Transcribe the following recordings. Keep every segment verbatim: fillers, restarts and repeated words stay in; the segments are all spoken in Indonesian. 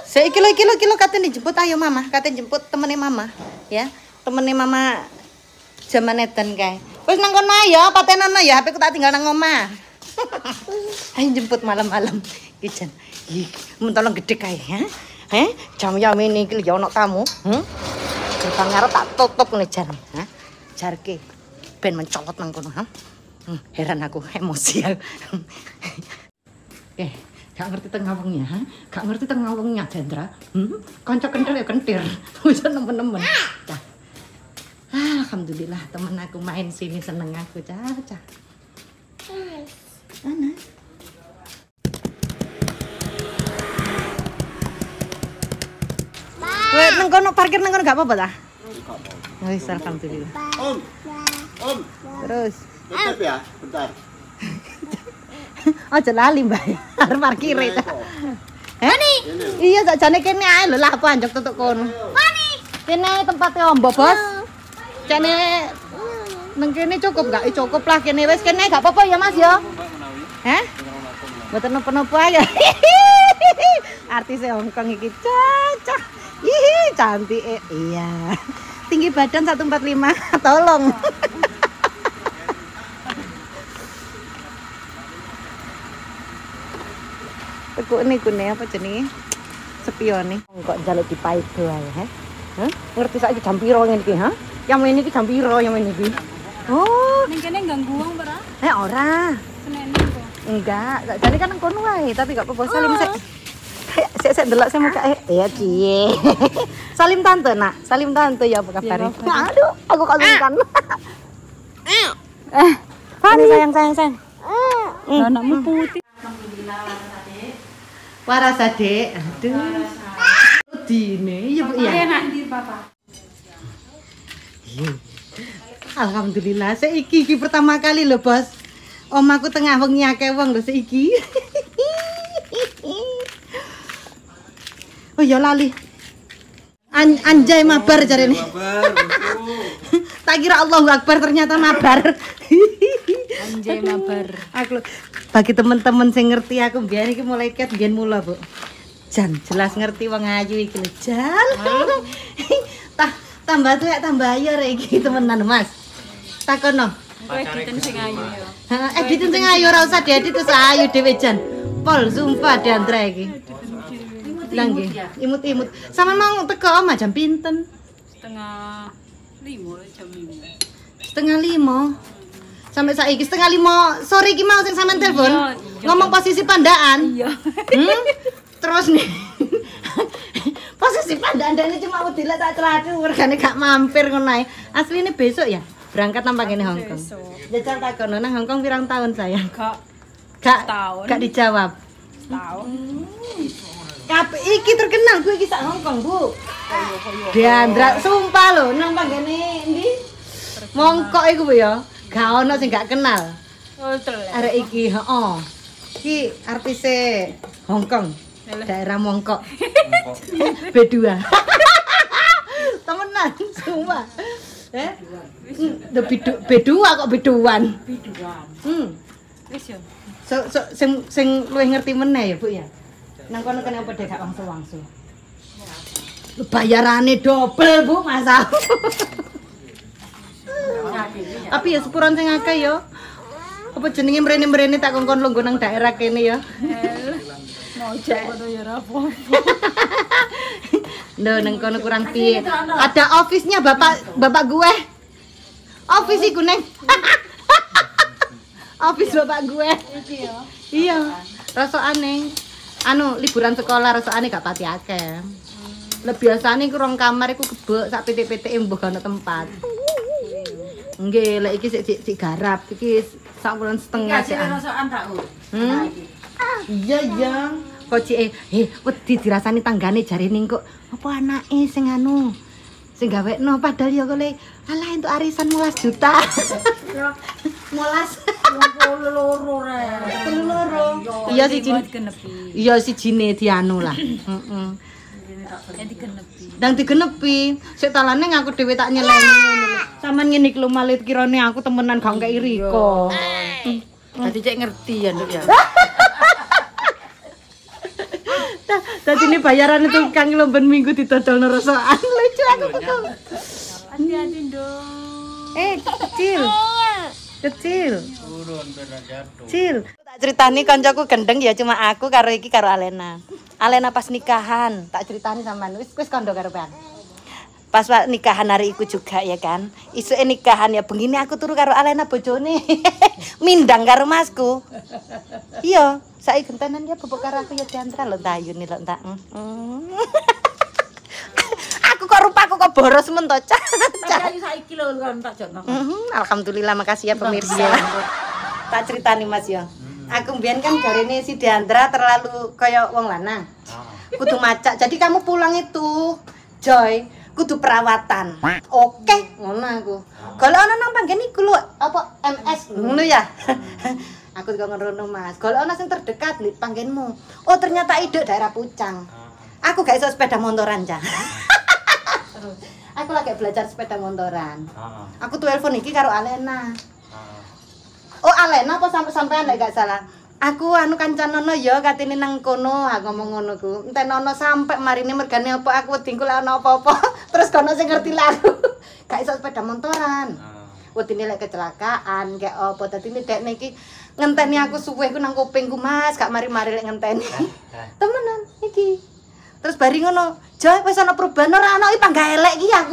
Saya kilo kilo kilo katanya dijemput ayo mama, katanya jemput temennya mama, ya temennya mama zaman edan kae. Wis nang kono ya, patenan ya, H P ku tak tinggal nang omah. Ayo jemput malam-malam. Iki jan. Ih, mun tolong gede kae, ha? Heh, jam ya ini iki ya ono tamu, hm? Gerbang ngarep tak tutup ngene jan, ha? Jarke ben mencolot nang kono, ha? Hmm, heran aku, emosi aku. Eh, gak ngerti tengah wengnya, ha? Gak ngerti tengah wengnya, Jendra. Hmm? Kanca kentir ya kentir. Wis nemen-nemen. Cah. Alhamdulillah temen aku main sini seneng aku, Cah, Cah. Anas. Weh, nang kono parkir nang kono gak apa-apa ta? Wis alhamdulillah. Om. Om. Terus. Bentar ya, bentar. Aja lali, Mbak. Arep parkir ta. Mani. Iya sakjane kene ae lho lah panjok tutuk kono. Mani. Kene tempate ombo, Bos. Kene nang kene cukup gak? Cukup lah kene wis kene gak apa-apa ya, Mas ya. Heh? Mboten napa-napa ya. Artis Hongkong iki cacah. Ih, cantik. Eh, iya. Tinggi badan seratus empat puluh lima. Tolong. Tekuk niku ne apa jenenge? Spione. Kok njaluk dipaido ae, he? Hah? Ngerti saiki jam piro ngene iki, ha? Yang ini iki jam piro yang ini iki? Oh, ning kene ganggu wong ora? Eh, ora. Senene kok. Enggak, jadi kan nang kono wae, tapi gak apa-apa salim sik. Sik sik ndelok sik muka ya cie. Salim tante, Nak. Salim tante ya apa kabar? Aduh, aku kangen. Eh. Pani sayang sayang sayang. Lah anakmu putih. Waras Adek. Aduh. Dine, iya Bu ya. Enak ndi, Papa? Alhamdulillah, seiki iki pertama kali lho, Bos. Omaku tengah wengi akeh wong lho seiki. Oh ya lali. An anjay mabar jarene. Mabar, Tak kira Allahu Akbar ternyata mabar. Anjay mabar. Aku bagi temen-temen sing ngerti aku mbiyen iki mulai ket mbiyen mula, Bu. Jan jelas ngerti wong ayu iki lho, Jan. Tah tambah tuwek tambah ayu rek iki temenan, Mas. Takono. Kowe editen sing ayu ya. Heeh, editen sing ayu ora usah diedit wis ayu dhewe jan. Pol sumpah Diandra iki. Lah nggih, imut-imut. Sama mau teko omah jam pinten? Setengah lima jam lima. Setengah lima. Sampai saiki setengah lima sore iki mau sing sampean telepon. Ngomong posisi pandaan. Iya. Hmm? Terus nih. Posisi pandaan dene cuma wedi lek tak celatu regane gak mampir ngono ae. Asline besok ya. Berangkat nang kene Hongkong. Jajal takono nang Hongkong pirang tahun sayang? Gak Gak tahun. gak dijawab. Tahun. Kape iki terkenal gue iki sak Hongkong, Bu. Diandra sumpah lho nang panggene ndi? Mongkok iku Bu ya. Gak ono sing gak kenal. Oh, telek. Arek iki, heeh. Iki artise Hongkong. Daerah Mongkok. B dua. Temenan sumpah. Eh? The B dua kok beduan. Biduan. Hmm. Wis yo. So, so sing sing luwih ngerti meneh ya, Bu ya. Nang kono kene apa dek gak wangsul-wangsul. Bayarane double, Bu, masa. Tapi ya sepuran sing akeh ya. Apa jenenge mrene-mrene tak kongkon lungguh nang daerah kene ya. Mau jak kono ya ora apa-apa. Lho nang kono kurang piye. Ada office-nya Bapak Bapak gue. Office iku, Neng. Office Bapak gue. Iya. Rasane anu liburan sekolah rasane gak pati akeh. Lah biasane iku rong kamar iku gebek sak P T P T mbah ana tempat. Nggih, lek iki sik sik garap iki sak bulan setengah sik. Hmm? Iya, iya. Kok cike eh wedi dirasani tanggane jarene kok apa anake sing anu sing gawekno padahal ya kok le alah entuk arisan lima belas juta. Molas loro rek. Loro. Iya siji. Iya sijine dianu lah. Heeh. Ya digenepi. Ndang digenepi. Sik talane ngaku dhewe tak nyeleni ngono lho. Saman ngene iki lho malit kirane aku temenan gak kei Riko. Dadi cek ngerti ya, Nduk ya. Dadi ini bayaran itu kang lomben minggu didodolno rosokan. Lucu aku kok. Hati-hati dong. Eh, kecil. Kecil. Kecil. Tak ceritani koncoku gendeng ya cuma aku karo iki karo Alena. Alena pas nikahan, tak ceritani sampean. Wis wis kondo karo Bang. Pas nikahan hari iku juga ya kan. Isuke nikahan ya begini aku turu karo Alena bojone. Mindang karo masku. Iya, saiki gentenan ya bobok karo aku ya diantra lho tayune lho tak. Aku kok rupaku kok boros men to, Cak. Tapi saiki lho kan tak jotno. Alhamdulillah makasih ya pemirsa. Tak ceritani Mas ya. Aku mbiyen kan jarine si Diandra terlalu kaya wong lanang. Kudu macak. Jadi kamu pulang itu, Joy, kudu perawatan. Oke, ngono aku. Kalau ana nang panggen iku lho, apa M S ngono ya. Aku kok ngono Mas. Kalau ana sing terdekat di panggenmu. Oh, ternyata ide daerah Pucang. Aku gak iso sepeda motoran, Cak. Aku lagi belajar sepeda motoran. Aku telepon iki karo Alena. Oh, Alena apa sampai sampean lek gak salah. Aku anu kancanono ya katene nang kono, aku ngomong ngono ku. Entenono sampe marine mergane apa aku wedi kula ana apa-apa. Terus kono sing ngerti lagu. Gak iso sepeda motoran. Wedine lek kecelakaan kayak apa dadi dekne iki ngenteni aku suwe ku nang kupingku Mas, gak mari-mari lek ngenteni. Temenan iki. Terus bari ngono, "Joy, wis ana perubahan ora ana iki panggah elek iki aku."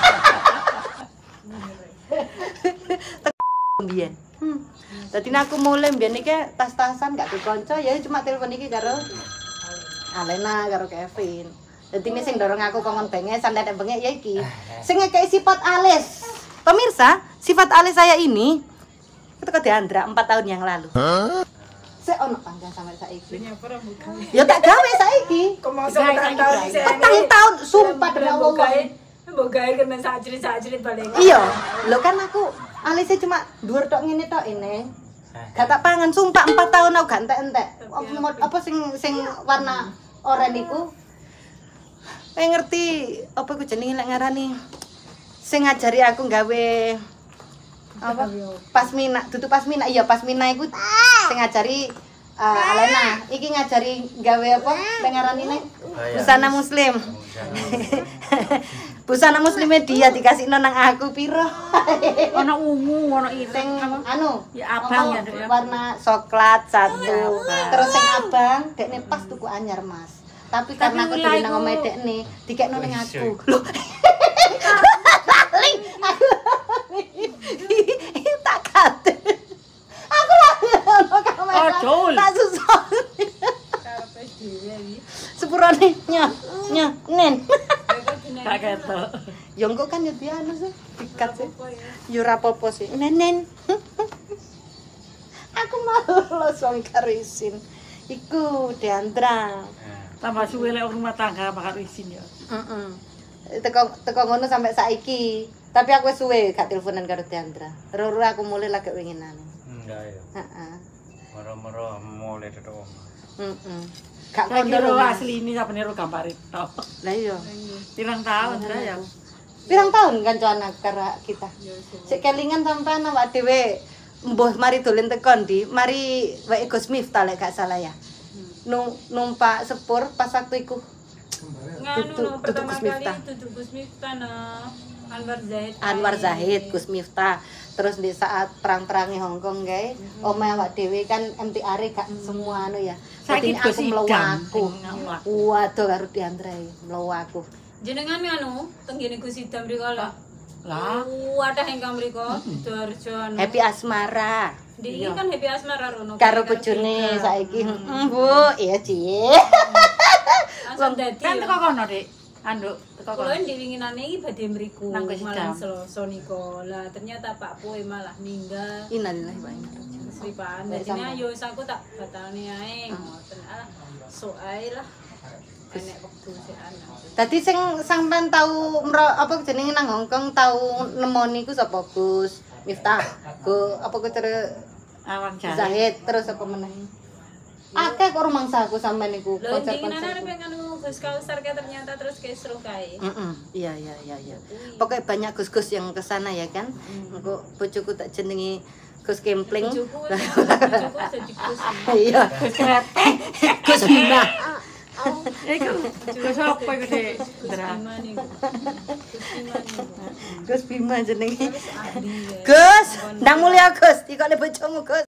Mbiyen. Hmm. Dadi aku mulai mbiyen iki tas-tasan gak dikonco ya cuma telepon iki karo Alena karo Kevin. Dadi ini sing dorong aku kongon bengesan nek bengek ya iki. Sing ngekeki sifat alis. Pemirsa, sifat alis saya ini ketika Diandra empat tahun yang lalu. Saya ono panggang sampai saiki. Ya tak gawe saiki. Petang tahun sumpah demi Allah. Mbok gawe kena sajrit-sajrit balik. Iya, lho kan aku alisnya cuma dhuwur tok ngene tok ini. Gak tak pangan sumpah empat tahun aku gak entek-entek. Apa, apa sing sing warna oranye iku? Pengen ngerti apa iku jenenge lek ngarani. Sing ngajari aku gawe apa? Pasmina, dudu pasmina. Iya, pasmina iku sing ngajari uh, Alena. Iki ngajari gawe apa? Lek ngarani nek busana muslim. Busana muslimnya dia dikasih nang aku piro. Ono ungu, ono ireng apa? Anu, Ya abang ya, oh, Dek, ya. warna coklat satu. Terus sing abang dekne pas tuku anyar, Mas. Tapi karena aku dhewe nang omahe dekne, dikekno ning aku. Lho. Lali, aku lali. Tak kate. Aku lali ono kamera. Oh, tak susah. Karepe dhewe iki. Sepurane nya, nya, nen. Tak ketok. Ya engko kan ya dia anu sih, dikat sih. Ya ora apa-apa sih. Nenen. Aku malu lo song karisin. Iku Diandra. Tambah suwe lek rumah tangga bakal isin ya. Heeh. Teko teko ngono sampai saiki. Tapi aku wis suwe gak teleponan karo Diandra. Roro aku mulai lagi winginan. Enggak ya. Heeh. Moro-moro mulai dari omah. Heeh. Gak Kondo kondo lo lho. asli ini sapane ro gambar itu. Lah iya. Pirang tahun dah ya. Pirang tahun kan anak karo kita. Sik kelingan sampean awak dhewe mbuh mari dolen tekon di, mari wae Gus Miftah lek gak salah ya. Nung numpak sepur pas waktu iku. Nganu Tutu- no, pertama Gus kali Miftah. tutup Gus Miftah no. Anwar Zahid. Anwar Zahid, Gus Miftah. Terus di saat perang-perangi Hongkong guys, omah awak dhewe kan M T R gak semua anu ya. Dadi Saiki aku Gus mlewu Idam. aku. Waduh karo Diandra mlewu aku. Jenengan anu tenggene Gus Idam mriko lah. Lah, Wadah ingkang mriko Sidoarjo anu. Happy Asmara Di ini kan Happy Asmara rono. karo bojone saiki. Heeh, Bu, iya, Ci. Langsung dadi. Kan teko kono, Dik. Anduk, teko kono. Kulo diwinginane iki badhe mriku Nang Gus malam Idam. Selasa nika. Lah ternyata Pak Poe malah ninggal. Innalillahi wa inna ilaihi raji'un. Sripaan. Dari Dadi sampean. yo aku tak batalne ae ngoten. Alah, sok ae lah. Enek wektu sik ana. Dadi sing sampean tau mro, apa jenenge nang Hongkong tau nemoni ku sapa Gus Miftah. Go apa ku cere Awang Jahit. Zahid terus apa meneh. Akeh kok rumangsaku sampean niku Lho dinginane konser-konser. arep anu Gus Kausar ke ternyata terus ke seru kae. Heeh, iya iya iya iya. Pokoknya banyak gus-gus yang ke sana ya kan. Engko bojoku tak jenengi Gus Kempling. Bojoku bojoku dadi Gus. Iya. Gus Bima. Iku juga sapa iku, Dik? Ndra. Gimana nih? Terus gimana nih? Gus Bima jenenge. Ahli ya. Gus, ndang mulya Gus, dikok le bojomu Gus.